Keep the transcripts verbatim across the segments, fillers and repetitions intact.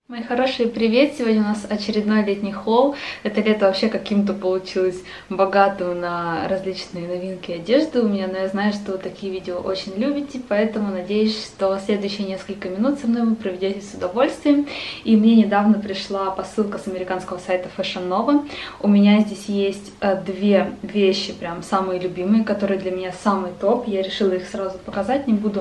Мои хорошие, привет! Сегодня у нас очередной летний хол. Это лето вообще каким-то получилось богатым на различные новинки одежды у меня, но я знаю, что вы такие видео очень любите, поэтому надеюсь, что следующие несколько минут со мной вы проведете с удовольствием. И мне недавно пришла посылка с американского сайта Fashion Nova. У меня здесь есть две вещи, прям самые любимые, которые для меня самый топ. Я решила их сразу показать, не буду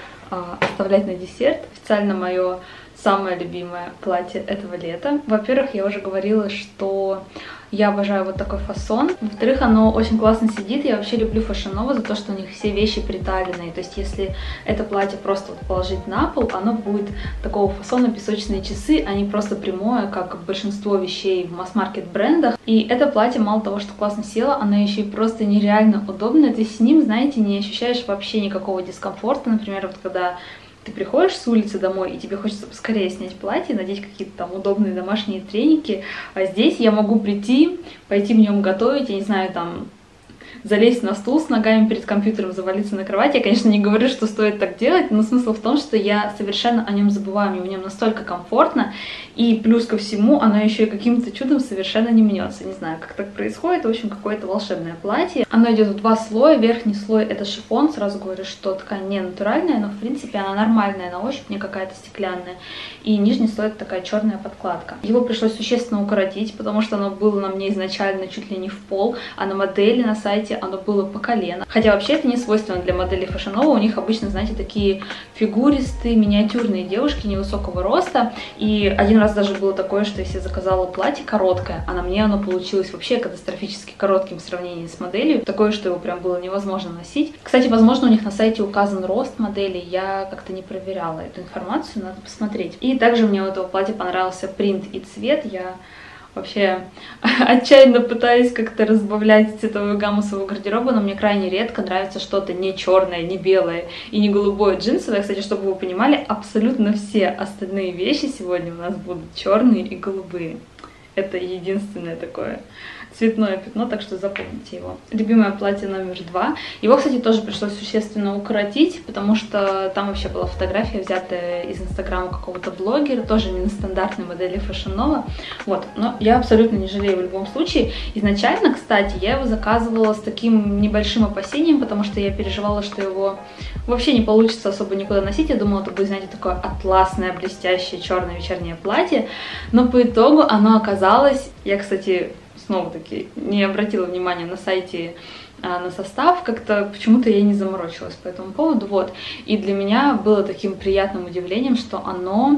а, оставлять на десерт. Официально мое самое любимое платье этого лета. Во-первых, я уже говорила, что я обожаю вот такой фасон. Во-вторых, оно очень классно сидит. Я вообще люблю Fashion Nova за то, что у них все вещи приталенные. То есть, если это платье просто вот положить на пол, оно будет такого фасона песочные часы, а не просто прямое, как большинство вещей в масс-маркет брендах. И это платье мало того, что классно село, оно еще и просто нереально удобное. Ты с ним, знаете, не ощущаешь вообще никакого дискомфорта. Например, вот когда ты приходишь с улицы домой, и тебе хочется поскорее снять платье, надеть какие-то там удобные домашние треники, а здесь я могу прийти, пойти в нем готовить, я не знаю, там, залезть на стул с ногами перед компьютером, завалиться на кровать. Я, конечно, не говорю, что стоит так делать, но смысл в том, что я совершенно о нем забываю, мне в нем настолько комфортно, и плюс ко всему оно еще и каким-то чудом совершенно не мнется. Не знаю, как так происходит, в общем, какое-то волшебное платье. Оно идет в два слоя, верхний слой это шифон, сразу говорю, что ткань не натуральная, но в принципе она нормальная на ощупь, не какая-то стеклянная, и нижний слой это такая черная подкладка. Его пришлось существенно укоротить, потому что оно было на мне изначально чуть ли не в пол, а на модели на сайте оно было по колено. Хотя вообще это не свойственно для моделей Fashion Nova. У них обычно, знаете, такие фигуристые, миниатюрные девушки невысокого роста. И один раз даже было такое, что если я заказала платье короткое, а на мне оно получилось вообще катастрофически коротким в сравнении с моделью. Такое, что его прям было невозможно носить. Кстати, возможно, у них на сайте указан рост модели. Я как-то не проверяла эту информацию, надо посмотреть. И также мне у этого платья понравился принт и цвет. Я вообще отчаянно пытаюсь как-то разбавлять цветовую гамму своего гардероба, но мне крайне редко нравится что-то не черное, не белое и не голубое джинсовое. Кстати, чтобы вы понимали, абсолютно все остальные вещи сегодня у нас будут черные и голубые. Это единственное такое цветное пятно, так что запомните его. Любимое платье номер два. Его, кстати, тоже пришлось существенно укоротить, потому что там вообще была фотография, взятая из инстаграма какого-то блогера, тоже не на стандартной модели Fashion Nova. Вот, но я абсолютно не жалею в любом случае. Изначально, кстати, я его заказывала с таким небольшим опасением, потому что я переживала, что его вообще не получится особо никуда носить. Я думала, это будет, знаете, такое атласное, блестящее, черное вечернее платье. Но по итогу оно оказалось... Я, кстати, снова-таки не обратила внимания на сайте а, на состав, как-то почему-то я не заморочилась по этому поводу, вот. И для меня было таким приятным удивлением, что оно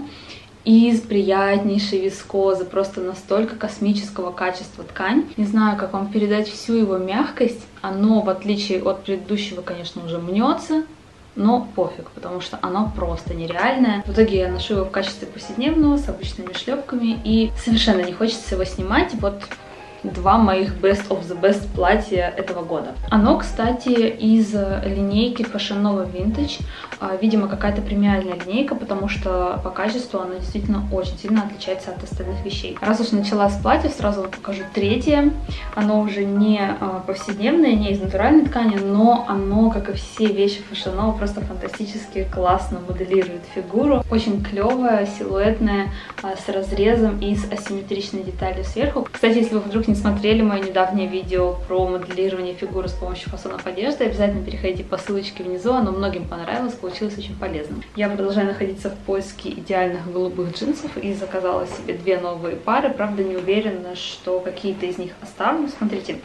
из приятнейшей вискозы, просто настолько космического качества ткань. Не знаю, как вам передать всю его мягкость. Оно, в отличие от предыдущего, конечно, уже мнется, но пофиг, потому что оно просто нереальное. В итоге я ношу его в качестве повседневного, с обычными шлепками, и совершенно не хочется его снимать. Вот два моих best of the best платья этого года. Оно, кстати, из линейки Fashion Nova Vintage. Видимо, какая-то премиальная линейка, потому что по качеству оно действительно очень сильно отличается от остальных вещей. Раз уж начала с платья, сразу вам покажу третье. Оно уже не повседневное, не из натуральной ткани, но оно, как и все вещи Fashion Nova, просто фантастически классно моделирует фигуру. Очень клевое, силуэтное, с разрезом и с асимметричной деталью сверху. Кстати, если вы вдруг не смотрели мое недавнее видео про моделирование фигуры с помощью фасонов одежды, обязательно переходите по ссылочке внизу, оно многим понравилось, получилось очень полезным. Я продолжаю находиться в поиске идеальных голубых джинсов и заказала себе две новые пары, правда не уверена, что какие-то из них оставлю. Смотрите,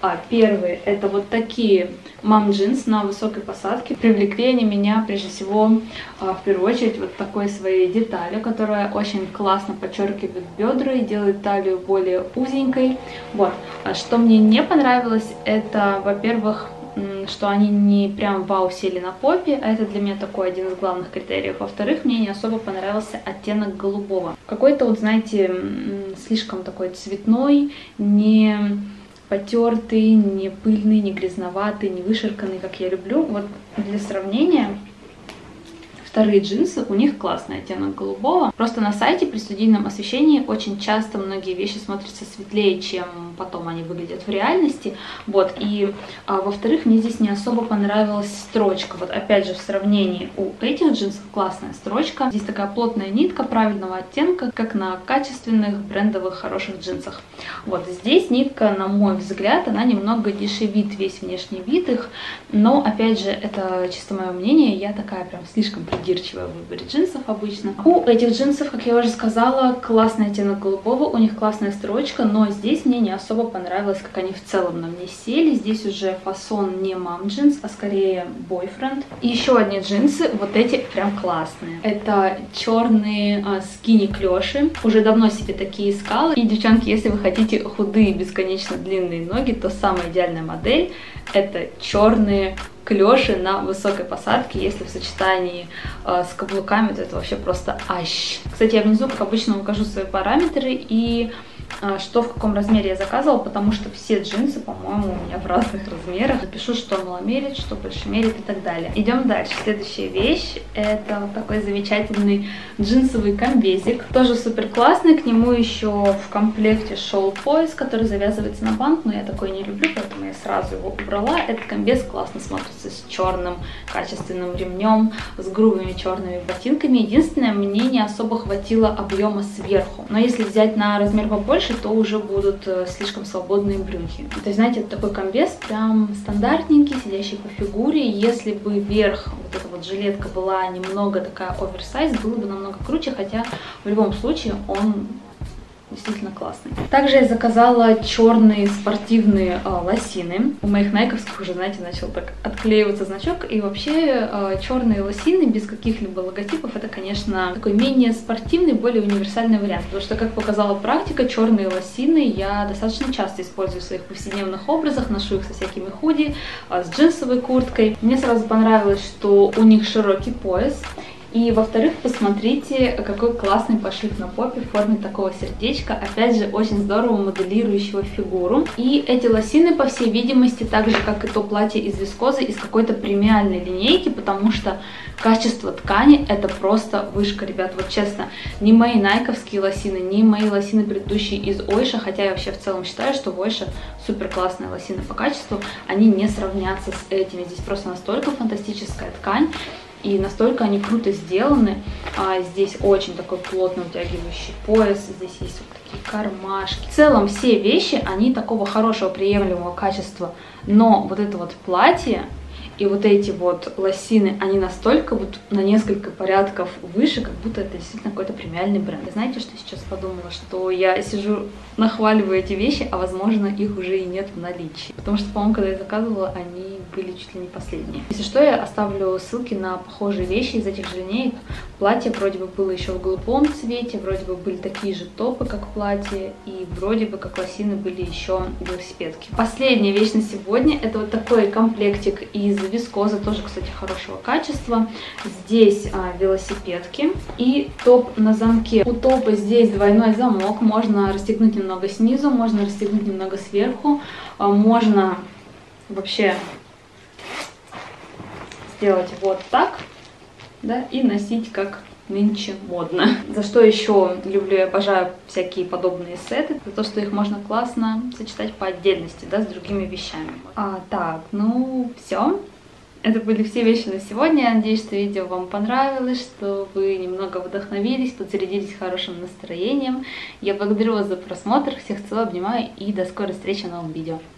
первые это вот такие мам-джинс на высокой посадке. Привлекли они меня прежде всего в первую очередь вот такой своей деталью, которая очень классно подчеркивает бедра и делает талию более узенькой. Вот. Что мне не понравилось, это, во-первых, что они не прям вау сели на попе, а это для меня такой один из главных критериев. Во-вторых, мне не особо понравился оттенок голубого. Какой-то вот, знаете, слишком такой цветной, не потертый, не пыльный, не грязноватый, не вышерканный, как я люблю. Вот для сравнения, Вторые джинсы, у них классный оттенок голубого. Просто на сайте при студийном освещении очень часто многие вещи смотрятся светлее, чем потом они выглядят в реальности. Вот. И а, во-вторых, мне здесь не особо понравилась строчка. Вот опять же в сравнении у этих джинсов классная строчка. Здесь такая плотная нитка правильного оттенка, как на качественных брендовых хороших джинсах. Вот здесь нитка, на мой взгляд, она немного дешевит весь внешний вид их. Но опять же, это чисто мое мнение. Я такая прям слишком придирчивая в выборе джинсов обычно. У этих джинсов, как я уже сказала, классный оттенок голубого, у них классная строчка, но здесь мне не особо понравилось, как они в целом на мне сели. Здесь уже фасон не мам джинс, а скорее бойфренд. И еще одни джинсы, вот эти прям классные. Это черные а, скини клеши. Уже давно себе такие искала. И, девчонки, если вы хотите худые, бесконечно длинные ноги, то самая идеальная модель это черные клеши на высокой посадке. Если в сочетании э, с каблуками, то это вообще просто ащ. Кстати, я внизу, как обычно, укажу свои параметры и э, что в каком размере я заказывала, потому что все джинсы, по-моему, у меня в разных размерах. Напишу, что маломерит, что большемерит и так далее. Идем дальше. Следующая вещь это вот такой замечательный джинсовый комбезик. Тоже супер классный. К нему еще в комплекте шел пояс, который завязывается на бант, но я такой не люблю, поэтому я сразу его убрала. Этот комбез классно смотрится с черным качественным ремнем, с грубыми черными ботинками. Единственное, мне не особо хватило объема сверху. Но если взять на размер побольше, то уже будут слишком свободные брюки. То есть, знаете, это такой комбез прям стандартненький, сидящий по фигуре. Если бы верх, вот эта вот жилетка была немного такая оверсайз, было бы намного круче, хотя в любом случае он действительно классный. Также я заказала черные спортивные э, лосины. У моих найковских уже, знаете, начал так отклеиваться значок. И вообще э, черные лосины без каких-либо логотипов это, конечно, такой менее спортивный, более универсальный вариант. Потому что, как показала практика, черные лосины я достаточно часто использую в своих повседневных образах. Ношу их со всякими худи, э, с джинсовой курткой. Мне сразу понравилось, что у них широкий пояс. И, во-вторых, посмотрите, какой классный пошив на попе в форме такого сердечка. Опять же, очень здорово моделирующего фигуру. И эти лосины, по всей видимости, так же, как и то платье из вискозы, из какой-то премиальной линейки, потому что качество ткани это просто вышка, ребят. Вот честно, ни мои найковские лосины, ни мои лосины предыдущие из Ойша, хотя я вообще в целом считаю, что в Ойша супер классные лосины по качеству, они не сравнятся с этими. Здесь просто настолько фантастическая ткань. И настолько они круто сделаны. А здесь очень такой плотно утягивающий пояс. Здесь есть вот такие кармашки. В целом все вещи, они такого хорошего, приемлемого качества. Но вот это вот платье и вот эти вот лосины, они настолько вот на несколько порядков выше, как будто это действительно какой-то премиальный бренд. И знаете, что я сейчас подумала? Что я сижу, нахваливаю эти вещи, а возможно их уже и нет в наличии. Потому что, по-моему, когда я заказывала, они были чуть ли не последние. Если что, я оставлю ссылки на похожие вещи из этих же линеек. Платье вроде бы было еще в голубом цвете, вроде бы были такие же топы, как платье, и вроде бы как лосины были еще велосипедки. Последняя вещь на сегодня это вот такой комплектик из вискозы, тоже, кстати, хорошего качества. Здесь а, велосипедки и топ на замке. У топа здесь двойной замок, можно расстегнуть немного снизу, можно расстегнуть немного сверху, а, можно вообще сделать вот так, да, и носить как нынче модно. За что еще люблю и обожаю всякие подобные сеты, за то, что их можно классно сочетать по отдельности, да, с другими вещами. А, так, ну все. Это были все вещи на сегодня. Я надеюсь, что видео вам понравилось, что вы немного вдохновились, подзарядились хорошим настроением. Я благодарю вас за просмотр. Всех целую, обнимаю и до скорой встречи в новом видео.